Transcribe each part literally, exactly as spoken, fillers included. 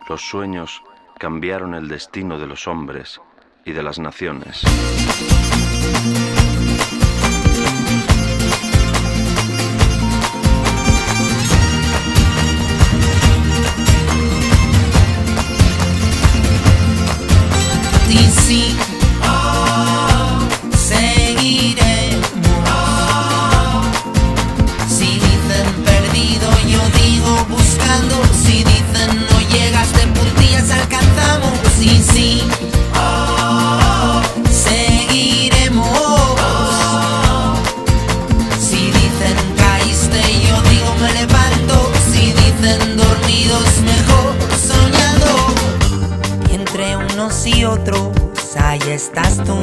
Los sueños cambiaron el destino de los hombres y de las naciones. Y sí, oh, seguiremos. Oh, si dicen perdido, yo digo buscando. Si dicen no llegas de puntillas, alcanzamos. Y sí, oh, seguiremos. Oh, si dicen caíste, yo digo me levanto. Si dicen dormidos, mejor soñando. Y entre unos y otros, ahí estás tú.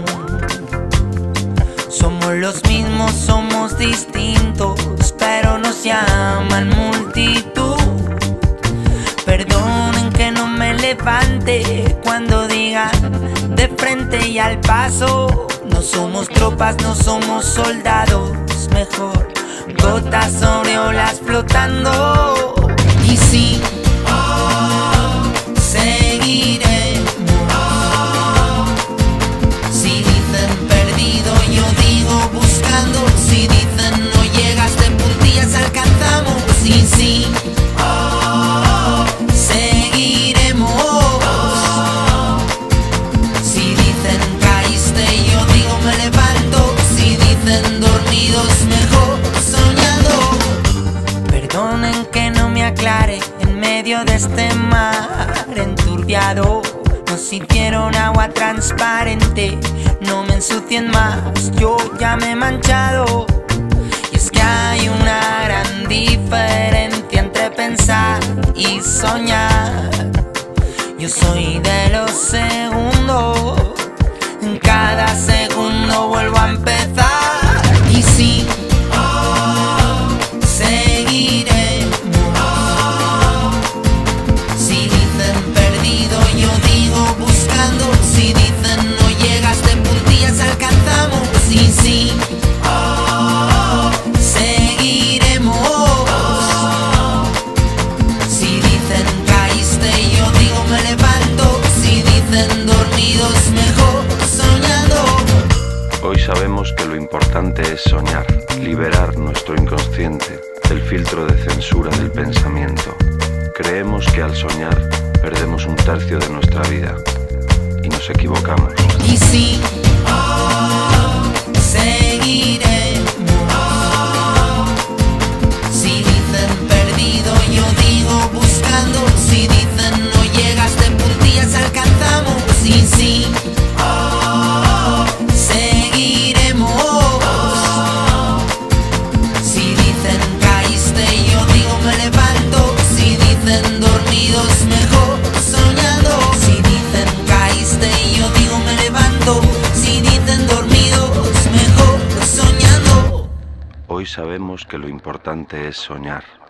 Somos los mismos, somos distintos, pero nos llaman multitud. Perdonen que no me levante cuando digan de frente y al paso. No somos tropas, no somos soldados, mejor gotas sobre olas flotando. Y sí, oh, seguiré. Si dicen no llegas de puntillas, alcanzamos. Sí, sí, oh, seguiremos. Oh, si dicen caíste, yo digo me levanto. Si dicen dormidos, mejor soñando. Perdonen que no me aclare en medio de este mar enturbiado. Nos hicieron agua transparente, no me ensucien más, yo ya me he manchado. Y es que hay una gran diferencia entre pensar y soñar. Yo soy de los segundos, en cada segundo vuelvo a empezar. Y sí, oh, seguiremos. Oh, si dicen perdido, yo digo buscando. Si dicen no llegas de puntillas, alcanzamos. Sí, sí, oh, seguiremos. Oh, si dicen caíste, yo digo me levanto. Si dicen dormidos, mejor soñando. Hoy sabemos que lo importante es soñar, liberar nuestro inconsciente del filtro de censura del pensamiento. Creemos que al soñar perdemos un tercio de nuestra vida y nos equivocamos. Y sí, oh, seguiremos. Oh, si dicen perdido, yo digo buscando. Si dicen no llegas de puntillas, alcanzamos. Sí, sí, oh, seguiremos. Oh, si dicen caíste, yo digo me levanto. Si dicen dormidos, mejor soñando. Si dicen caíste, yo digo me levanto. Si dicen dormidos, mejor soñando. Hoy sabemos que lo importante es soñar.